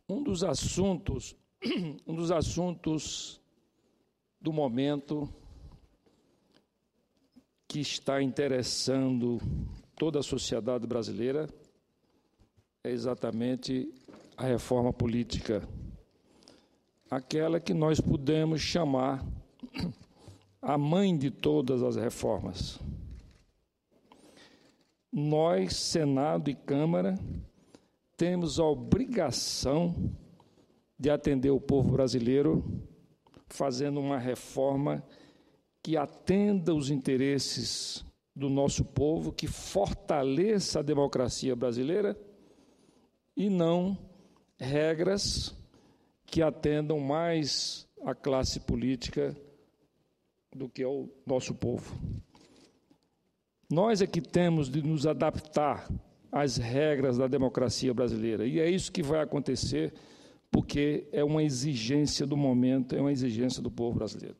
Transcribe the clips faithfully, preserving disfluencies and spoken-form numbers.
Um dos assuntos, um dos assuntos do momento que está interessando toda a sociedade brasileira é exatamente a reforma política, aquela que nós podemos chamar a mãe de todas as reformas. Nós, Senado e Câmara, temos a obrigação de atender o povo brasileiro, fazendo uma reforma que atenda os interesses do nosso povo, que fortaleça a democracia brasileira e não regras que atendam mais a classe política do que o nosso povo. Nós é que temos de nos adaptar às regras da democracia brasileira, e é isso que vai acontecer, porque é uma exigência do momento, é uma exigência do povo brasileiro.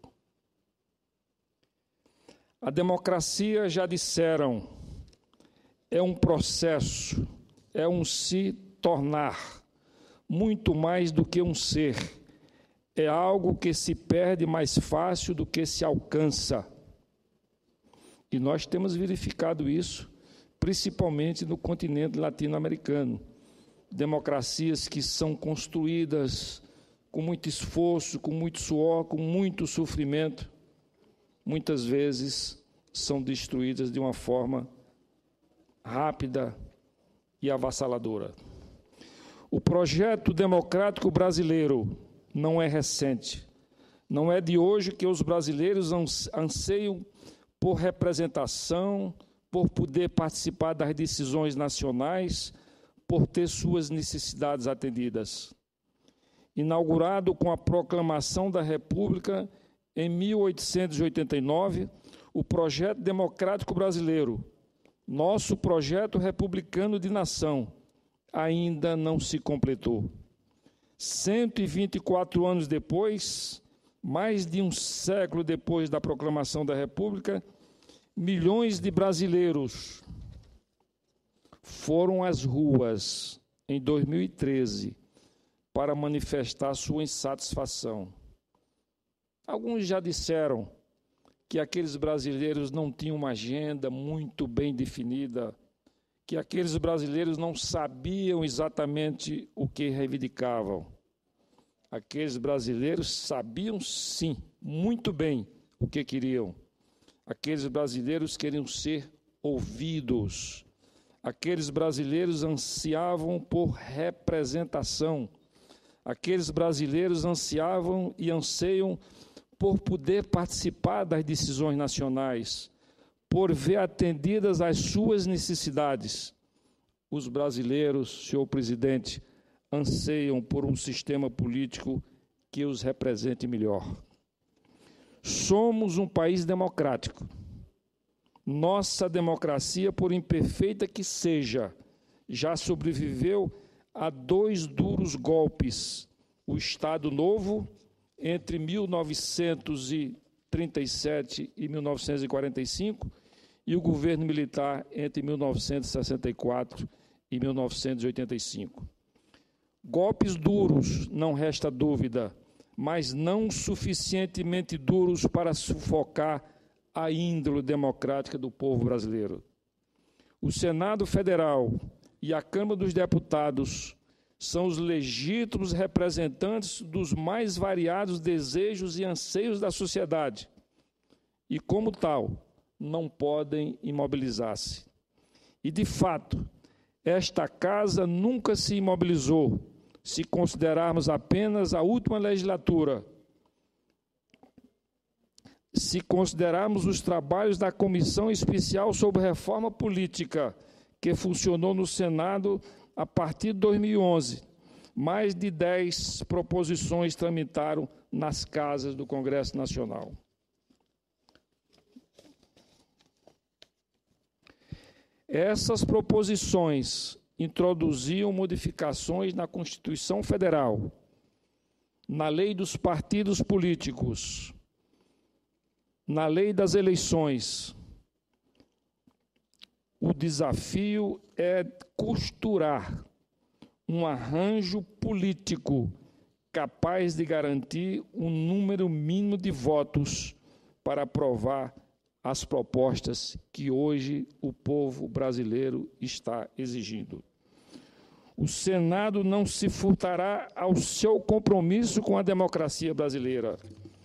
A democracia, já disseram, é um processo, é um se tornar, muito mais do que um ser. É algo que se perde mais fácil do que se alcança. E nós temos verificado isso, principalmente no continente latino-americano. Democracias que são construídas com muito esforço, com muito suor, com muito sofrimento, muitas vezes são destruídas de uma forma rápida e avassaladora. O projeto democrático brasileiro não é recente. Não é de hoje que os brasileiros anseiam por representação, por poder participar das decisões nacionais, por ter suas necessidades atendidas. Inaugurado com a proclamação da República em mil oitocentos e oitenta e nove, o projeto democrático brasileiro, nosso projeto republicano de nação, ainda não se completou. cento e vinte e quatro anos depois, mais de um século depois da proclamação da República, milhões de brasileiros foram às ruas em dois mil e treze para manifestar sua insatisfação. Alguns já disseram que aqueles brasileiros não tinham uma agenda muito bem definida, que aqueles brasileiros não sabiam exatamente o que reivindicavam. Aqueles brasileiros sabiam, sim, muito bem o que queriam. Aqueles brasileiros queriam ser ouvidos. Aqueles brasileiros ansiavam por representação. Aqueles brasileiros ansiavam e anseiam por poder participar das decisões nacionais, por ver atendidas as suas necessidades. Os brasileiros, senhor presidente, anseiam por um sistema político que os represente melhor. Somos um país democrático. Nossa democracia, por imperfeita que seja, já sobreviveu a dois duros golpes: o Estado Novo, entre mil novecentos e trinta e sete e mil novecentos e quarenta e cinco, e o governo militar entre mil novecentos e sessenta e quatro e mil novecentos e oitenta e cinco. Golpes duros, não resta dúvida, mas não suficientemente duros para sufocar a índole democrática do povo brasileiro. O Senado Federal e a Câmara dos Deputados são os legítimos representantes dos mais variados desejos e anseios da sociedade e, como tal, não podem imobilizar-se. E, de fato, esta Casa nunca se imobilizou, se considerarmos apenas a última legislatura. Se considerarmos os trabalhos da Comissão Especial sobre Reforma Política, que funcionou no Senado a partir de dois mil e onze, mais de dez proposições tramitaram nas casas do Congresso Nacional. Essas proposições introduziam modificações na Constituição Federal, na Lei dos Partidos Políticos, na Lei das Eleições. O desafio é costurar um arranjo político capaz de garantir um número mínimo de votos para aprovar as propostas que hoje o povo brasileiro está exigindo. O Senado não se furtará ao seu compromisso com a democracia brasileira.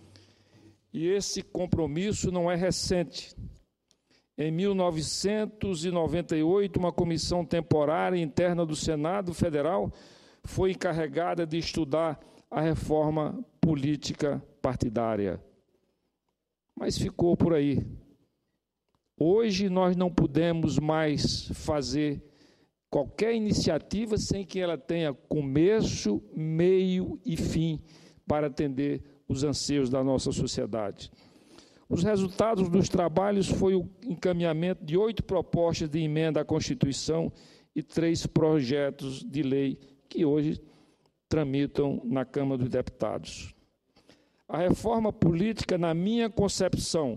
E esse compromisso não é recente. Em mil novecentos e noventa e oito, uma comissão temporária interna do Senado Federal foi encarregada de estudar a reforma política partidária. Mas ficou por aí. Hoje nós não podemos mais fazer qualquer iniciativa sem que ela tenha começo, meio e fim para atender os anseios da nossa sociedade. Os resultados dos trabalhos foi o encaminhamento de oito propostas de emenda à Constituição e três projetos de lei que hoje tramitam na Câmara dos Deputados. A reforma política, na minha concepção,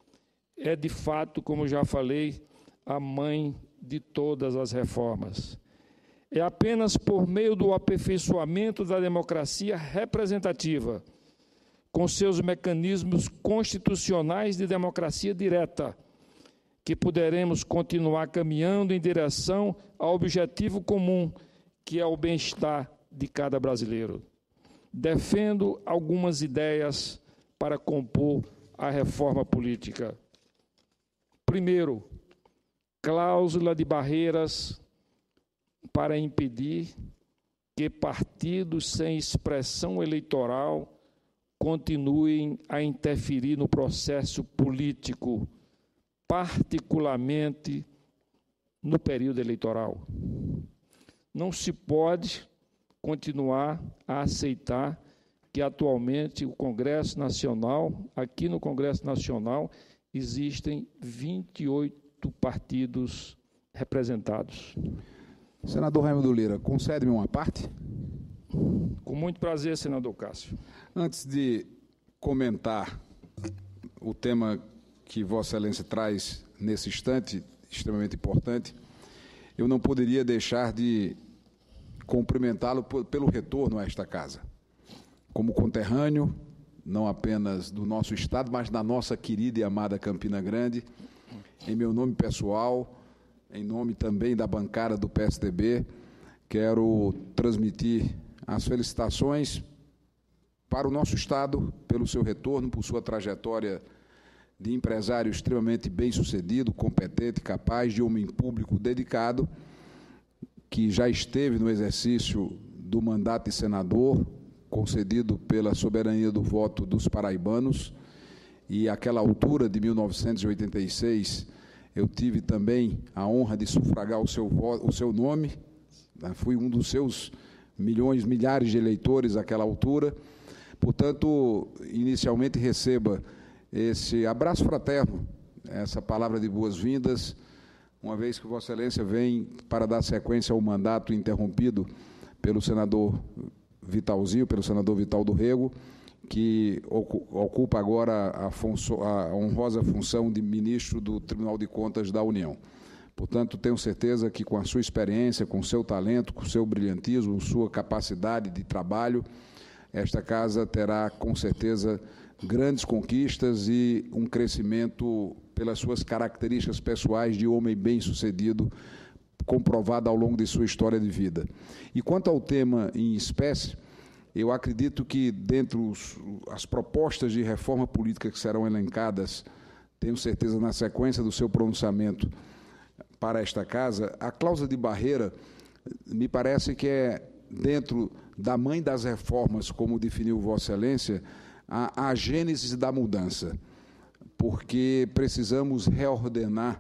é, de fato, como já falei, a mãe de todas as reformas. É apenas por meio do aperfeiçoamento da democracia representativa, com seus mecanismos constitucionais de democracia direta, que poderemos continuar caminhando em direção ao objetivo comum, que é o bem-estar de cada brasileiro. Defendo algumas ideias para compor a reforma política. Primeiro, cláusula de barreiras para impedir que partidos sem expressão eleitoral continuem a interferir no processo político, particularmente no período eleitoral. Não se pode continuar a aceitar que atualmente o Congresso Nacional, aqui no Congresso Nacional, existem vinte e oito partidos representados. Senador Raimundo Lira, concede-me uma parte? Com muito prazer, senador Cássio. Antes de comentar o tema que Vossa Excelência traz nesse instante, extremamente importante, eu não poderia deixar de cumprimentá-lo pelo retorno a esta casa. Como conterrâneo, não apenas do nosso Estado, mas da nossa querida e amada Campina Grande, em meu nome pessoal, em nome também da bancada do P S D B, quero transmitir as felicitações para o nosso Estado pelo seu retorno, por sua trajetória de empresário extremamente bem-sucedido, competente, capaz, de homem público dedicado, que já esteve no exercício do mandato de senador, concedido pela soberania do voto dos paraibanos, e àquela altura de mil novecentos e oitenta e seis, eu tive também a honra de sufragar o seu, o seu nome, fui um dos seus milhões, milhares de eleitores àquela altura. Portanto, inicialmente receba esse abraço fraterno, essa palavra de boas-vindas, uma vez que Vossa Excelência vem para dar sequência ao mandato interrompido pelo senador Vitalzinho, pelo senador Vital do Rego, que ocupa agora a, função, a honrosa função de ministro do Tribunal de Contas da União. Portanto, tenho certeza que com a sua experiência, com o seu talento, com o seu brilhantismo, sua capacidade de trabalho, esta casa terá, com certeza, grandes conquistas e um crescimento pelas suas características pessoais de homem bem-sucedido, comprovada ao longo de sua história de vida. E quanto ao tema em espécie, eu acredito que, dentre os, as propostas de reforma política que serão elencadas, tenho certeza, na sequência do seu pronunciamento para esta casa, a cláusula de barreira me parece que é, dentro da mãe das reformas, como definiu Vossa Excelência, a, a gênese da mudança, porque precisamos reordenar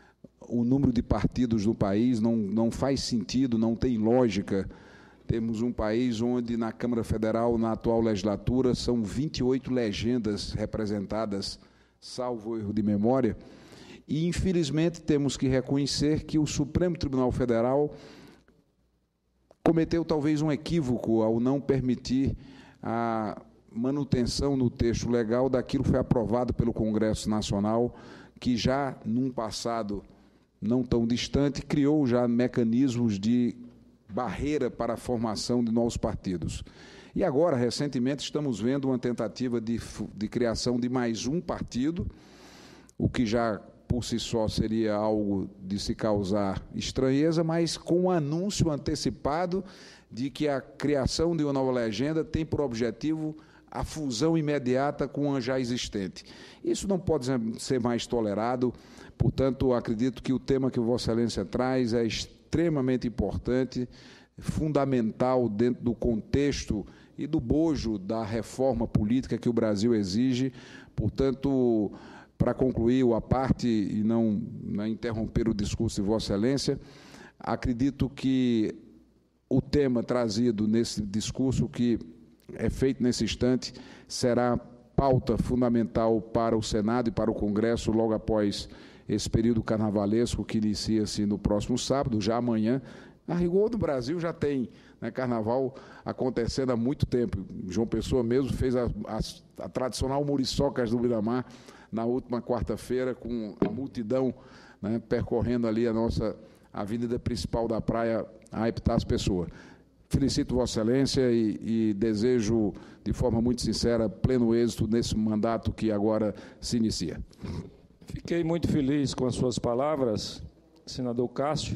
o número de partidos no país, não, não faz sentido, não tem lógica. Temos um país onde, na Câmara Federal, na atual legislatura, são vinte e oito legendas representadas, salvo erro de memória, e, infelizmente, temos que reconhecer que o Supremo Tribunal Federal cometeu talvez um equívoco ao não permitir a manutenção no texto legal daquilo que foi aprovado pelo Congresso Nacional, que já, num passado não tão distante, criou já mecanismos de barreira para a formação de novos partidos. E agora, recentemente, estamos vendo uma tentativa de, de criação de mais um partido, o que já por si só seria algo de se causar estranheza, mas com um anúncio antecipado de que a criação de uma nova legenda tem por objetivo a fusão imediata com a já existente. Isso não pode ser mais tolerado, portanto, acredito que o tema que Vossa Excelência traz é extremamente importante, fundamental dentro do contexto e do bojo da reforma política que o Brasil exige. Portanto, para concluir a parte e não, não interromper o discurso de Vossa Excelência, acredito que o tema trazido nesse discurso que é feito nesse instante será pauta fundamental para o Senado e para o Congresso logo após esse período carnavalesco que inicia-se no próximo sábado, já amanhã. A rigor do Brasil já tem, né, carnaval acontecendo há muito tempo. João Pessoa mesmo fez a, a, a tradicional Muriçocas do Miramar na última quarta-feira, com a multidão, né, percorrendo ali a nossa avenida principal da praia, a Epitácio Pessoa. Felicito Vossa Excelência e, e desejo, de forma muito sincera, pleno êxito nesse mandato que agora se inicia. Fiquei muito feliz com as suas palavras, senador Cássio,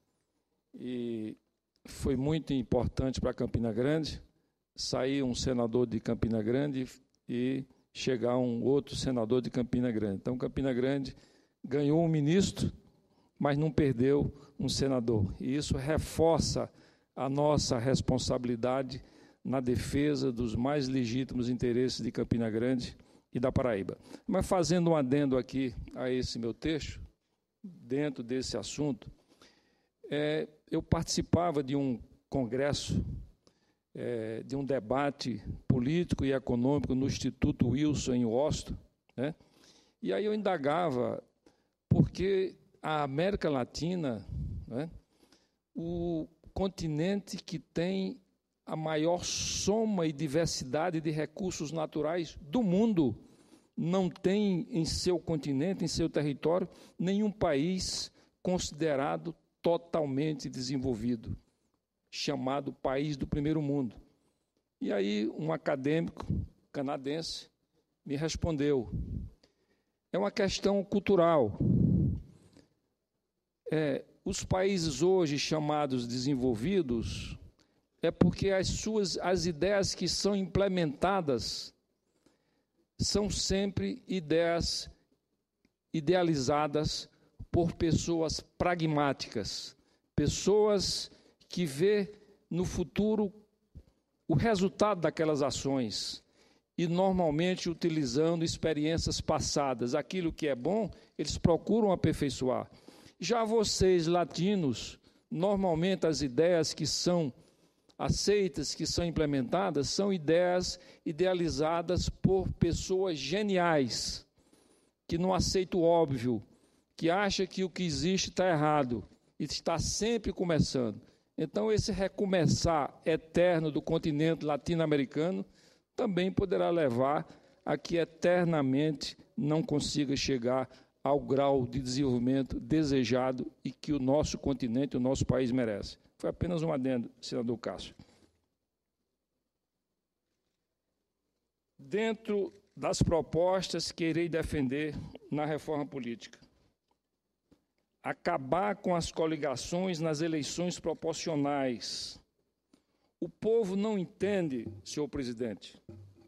e foi muito importante para Campina Grande sair um senador de Campina Grande e chegar um outro senador de Campina Grande. Então, Campina Grande ganhou um ministro, mas não perdeu um senador. E isso reforça a nossa responsabilidade na defesa dos mais legítimos interesses de Campina Grande e da Paraíba. Mas fazendo um adendo aqui a esse meu texto, dentro desse assunto, é, eu participava de um congresso, é, de um debate político e econômico no Instituto Wilson, em Washington, né? E aí eu indagava porque a América Latina, né, o continente que tem a maior soma e diversidade de recursos naturais do mundo, não tem em seu continente, em seu território, nenhum país considerado totalmente desenvolvido, chamado país do primeiro mundo. E aí um acadêmico canadense me respondeu, é uma questão cultural. É, os países hoje chamados desenvolvidos é porque as suas as ideias que são implementadas são sempre ideias idealizadas por pessoas pragmáticas, pessoas que vê no futuro o resultado daquelas ações e normalmente utilizando experiências passadas. Aquilo que é bom, eles procuram aperfeiçoar. Já vocês, latinos, normalmente as ideias que são aceitas, que são implementadas, são ideias idealizadas por pessoas geniais, que não aceitam o óbvio, que acham que o que existe está errado e está sempre começando. Então, esse recomeçar eterno do continente latino-americano também poderá levar a que eternamente não consiga chegar ao grau de desenvolvimento desejado e que o nosso continente, o nosso país merece. Foi apenas um adendo, senador Cássio. Dentro das propostas que irei defender na reforma política, acabar com as coligações nas eleições proporcionais. O povo não entende, senhor presidente,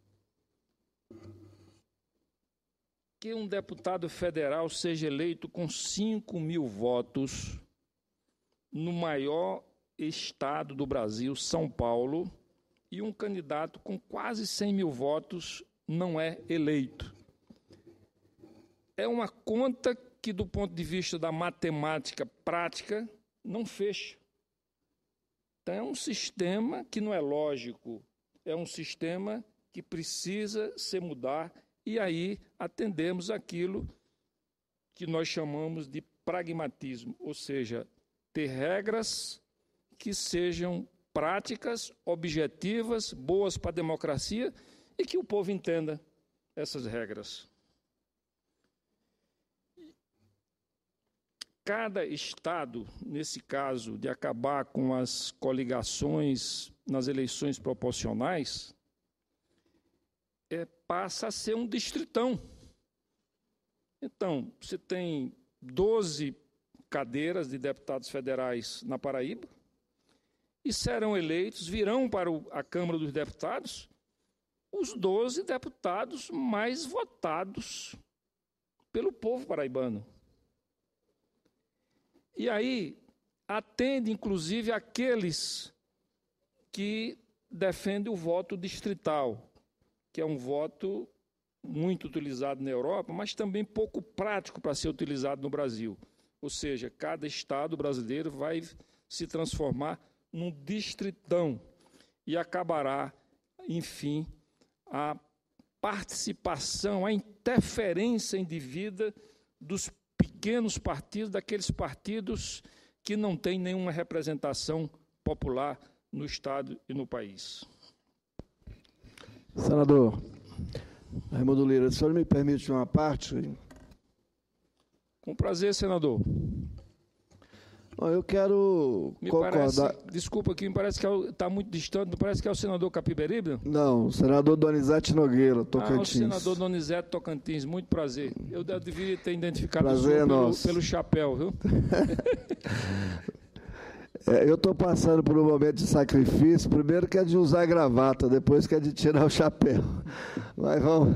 que um deputado federal seja eleito com cinco mil votos no maior estado do Brasil, São Paulo, e um candidato com quase cem mil votos não é eleito. É uma conta que, do ponto de vista da matemática prática, não fecha. Então, é um sistema que não é lógico, é um sistema que precisa se mudar, e aí atendemos aquilo que nós chamamos de pragmatismo, ou seja, ter regras que sejam práticas, objetivas, boas para a democracia e que o povo entenda essas regras. cada estado, nesse caso de acabar com as coligações nas eleições proporcionais, é, passa a ser um distritão. Então, você tem doze cadeiras de deputados federais na Paraíba e serão eleitos, virão para a Câmara dos Deputados os doze deputados mais votados pelo povo paraibano. E aí atende, inclusive, aqueles que defendem o voto distrital, que é um voto muito utilizado na Europa, mas também pouco prático para ser utilizado no Brasil. Ou seja, cada estado brasileiro vai se transformar num distritão e acabará, enfim, a participação, a interferência indevida dos pequenos partidos, daqueles partidos que não têm nenhuma representação popular no Estado e no país. Senador Raimundo Lira, o senhor me permite uma parte? Com prazer, senador. Bom, eu quero me concordar... Parece, desculpa aqui, me parece que está é muito distante, me parece que é o senador Capiberibe? Não, o senador Donizete Nogueira, Tocantins. Ah, o senador Donizete Tocantins, muito prazer. Eu deveria ter identificado prazer o senhor é pelo, nosso. pelo chapéu, viu? É, eu estou passando por um momento de sacrifício, primeiro que é de usar a gravata, depois que é de tirar o chapéu. Mas vamos.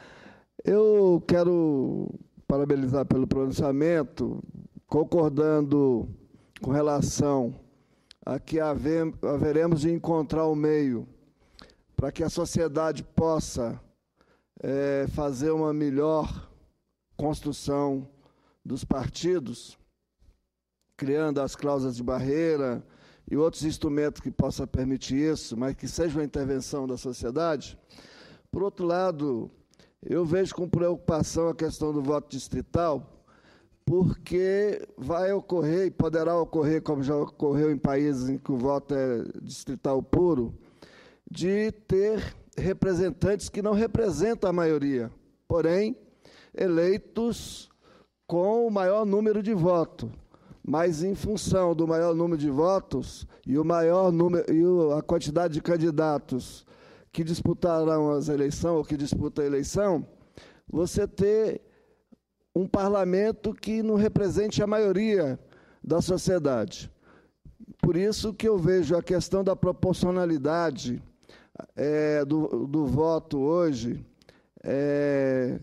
Eu quero parabenizar pelo pronunciamento, concordando com relação a que haver, haveremos de encontrar um meio para que a sociedade possa é, fazer uma melhor construção dos partidos, criando as cláusulas de barreira e outros instrumentos que possam permitir isso, mas que seja uma intervenção da sociedade. Por outro lado, eu vejo com preocupação a questão do voto distrital, porque vai ocorrer e poderá ocorrer, como já ocorreu em países em que o voto é distrital puro, de ter representantes que não representam a maioria, porém, eleitos com o maior número de votos. Mas, em função do maior número de votos e, o maior número, e a quantidade de candidatos que disputarão as eleições, ou que disputam a eleição, você ter um parlamento que não represente a maioria da sociedade. Por isso que eu vejo a questão da proporcionalidade é, do, do voto hoje, é,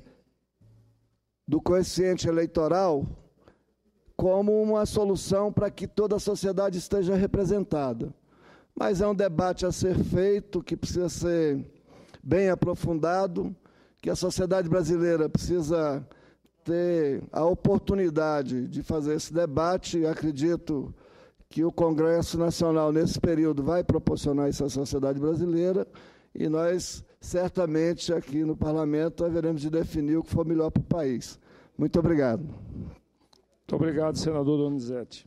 do coeficiente eleitoral, como uma solução para que toda a sociedade esteja representada. Mas é um debate a ser feito, que precisa ser bem aprofundado, que a sociedade brasileira precisa ter a oportunidade de fazer esse debate, e acredito que o Congresso Nacional, nesse período, vai proporcionar isso à sociedade brasileira, e nós, certamente, aqui no Parlamento, haveremos de definir o que for melhor para o país. Muito obrigado. Muito obrigado, senador Donizete.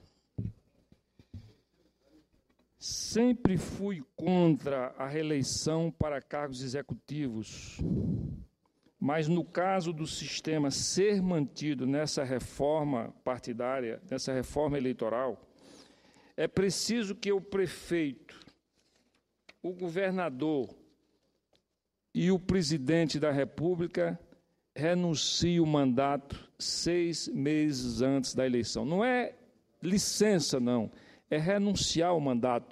Sempre fui contra a reeleição para cargos executivos, mas no caso do sistema ser mantido nessa reforma partidária, nessa reforma eleitoral, é preciso que o prefeito, o governador e o presidente da República renunciem o mandato seis meses antes da eleição. Não é licença, não, é renunciar ao mandato.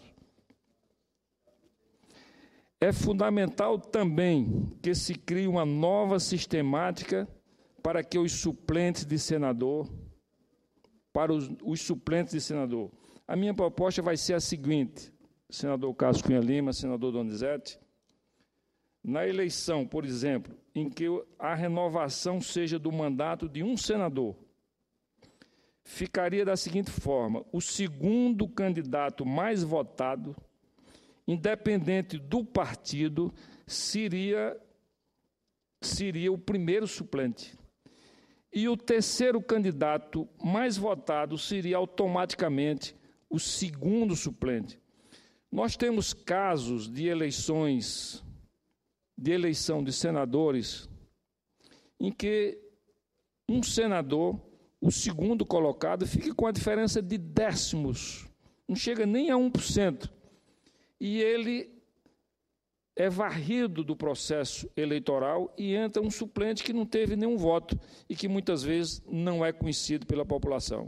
É fundamental também que se crie uma nova sistemática para que os suplentes de senador, para os, os suplentes de senador. A minha proposta vai ser a seguinte, senador Carlos Cunha Lima, senador Donizete, na eleição, por exemplo, em que a renovação seja do mandato de um senador, ficaria da seguinte forma: o segundo candidato mais votado, independente do partido, seria, seria o primeiro suplente. E o terceiro candidato mais votado seria automaticamente o segundo suplente. Nós temos casos de eleições, de eleição de senadores, em que um senador, o segundo colocado fique com a diferença de décimos, não chega nem a um por cento, e ele é varrido do processo eleitoral e entra um suplente que não teve nenhum voto e que muitas vezes não é conhecido pela população.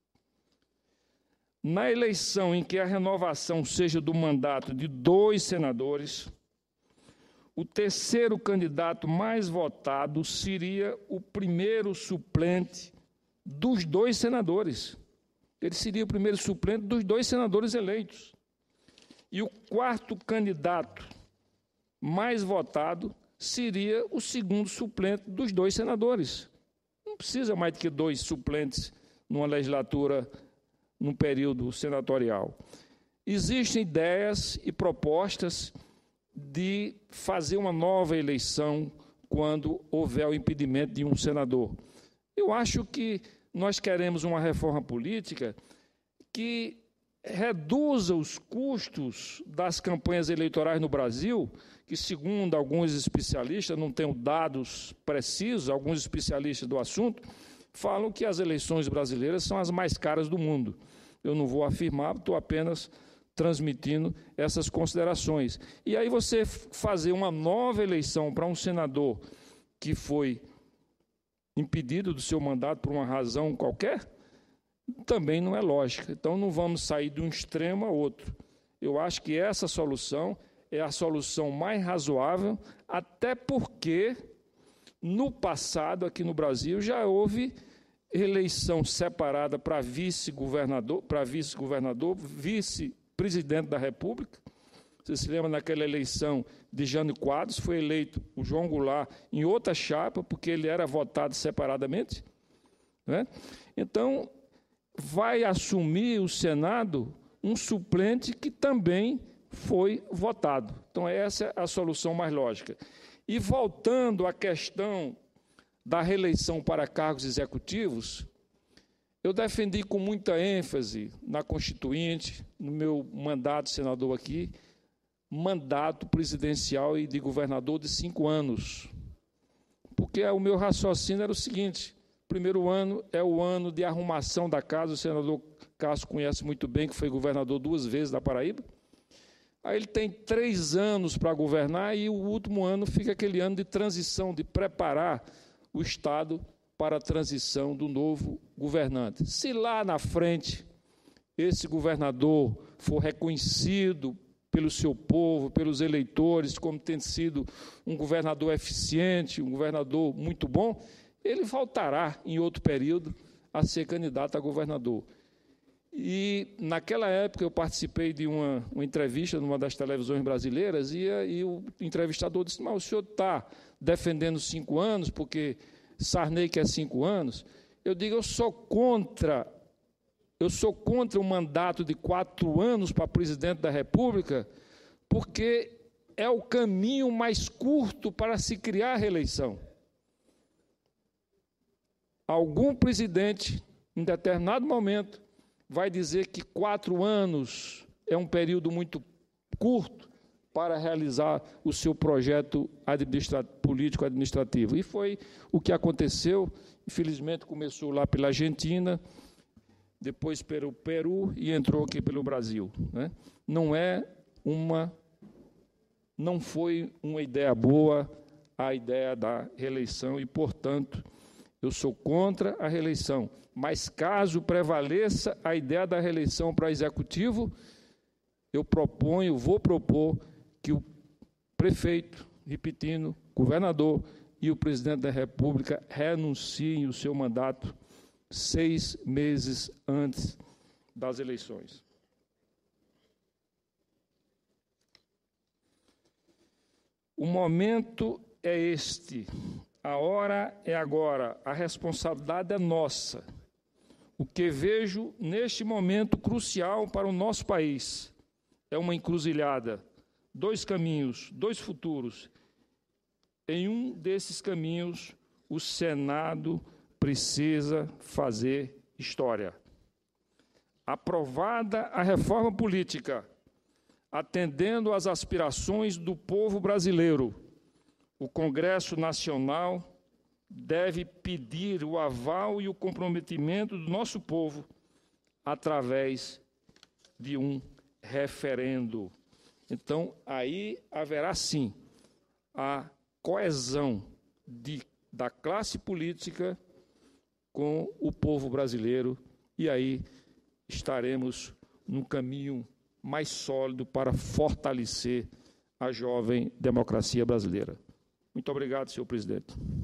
Na eleição em que a renovação seja do mandato de dois senadores, o terceiro candidato mais votado seria o primeiro suplente dos dois senadores. Ele seria o primeiro suplente dos dois senadores eleitos. E o quarto candidato mais votado seria o segundo suplente dos dois senadores. Não precisa mais do que dois suplentes numa legislatura, num período senatorial. Existem ideias e propostas de fazer uma nova eleição quando houver o impedimento de um senador. Eu acho que nós queremos uma reforma política que reduza os custos das campanhas eleitorais no Brasil, que, segundo alguns especialistas, não tenho dados precisos, alguns especialistas do assunto, falam que as eleições brasileiras são as mais caras do mundo. Eu não vou afirmar, estou apenas transmitindo essas considerações. E aí você fazer uma nova eleição para um senador que foi impedido do seu mandato por uma razão qualquer, também não é lógica. Então, não vamos sair de um extremo a outro. Eu acho que essa solução é a solução mais razoável, até porque, no passado, aqui no Brasil, já houve eleição separada para vice-governador, para vice-governador, vice-presidente da República. Você se lembra naquela eleição de Jânio Quadros, foi eleito o João Goulart em outra chapa, porque ele era votado separadamente, né? Então, vai assumir o Senado um suplente que também foi votado. Então, essa é a solução mais lógica. E voltando à questão da reeleição para cargos executivos, eu defendi com muita ênfase na Constituinte, no meu mandato de senador aqui, mandato presidencial e de governador de cinco anos. Porque o meu raciocínio era o seguinte: o primeiro ano é o ano de arrumação da casa, o senador Cássio conhece muito bem, que foi governador duas vezes da Paraíba. Aí ele tem três anos para governar e o último ano fica aquele ano de transição, de preparar o Estado para a transição do novo governante. Se lá na frente esse governador for reconhecido pelo seu povo, pelos eleitores, como tendo sido um governador eficiente, um governador muito bom, ele voltará, em outro período, a ser candidato a governador. E, naquela época, eu participei de uma, uma entrevista numa das televisões brasileiras e, e o entrevistador disse: mas o senhor está defendendo cinco anos, porque Sarney quer cinco anos? Eu digo, eu sou contra, eu sou contra o mandato de quatro anos para presidente da República, porque é o caminho mais curto para se criar a reeleição. Algum presidente, em determinado momento, vai dizer que quatro anos é um período muito curto para realizar o seu projeto administra- político-administrativo. E foi o que aconteceu. Infelizmente, começou lá pela Argentina, depois pelo Peru e entrou aqui pelo Brasil, né? Não é uma, não foi uma ideia boa a ideia da reeleição e, portanto, eu sou contra a reeleição. Mas, caso prevaleça a ideia da reeleição para executivo, eu proponho, vou propor que o prefeito, repetindo, governador e o presidente da República renunciem o seu mandato seis meses antes das eleições. O momento é este, a hora é agora, a responsabilidade é nossa. O que vejo neste momento crucial para o nosso país é uma encruzilhada, dois caminhos, dois futuros. Em um desses caminhos, o Senado precisa fazer história. Aprovada a reforma política, atendendo às aspirações do povo brasileiro, o Congresso Nacional deve pedir o aval e o comprometimento do nosso povo através de um referendo. Então, aí haverá, sim, a coesão de, da classe política com o povo brasileiro, e aí estaremos num caminho mais sólido para fortalecer a jovem democracia brasileira. Muito obrigado, senhor presidente.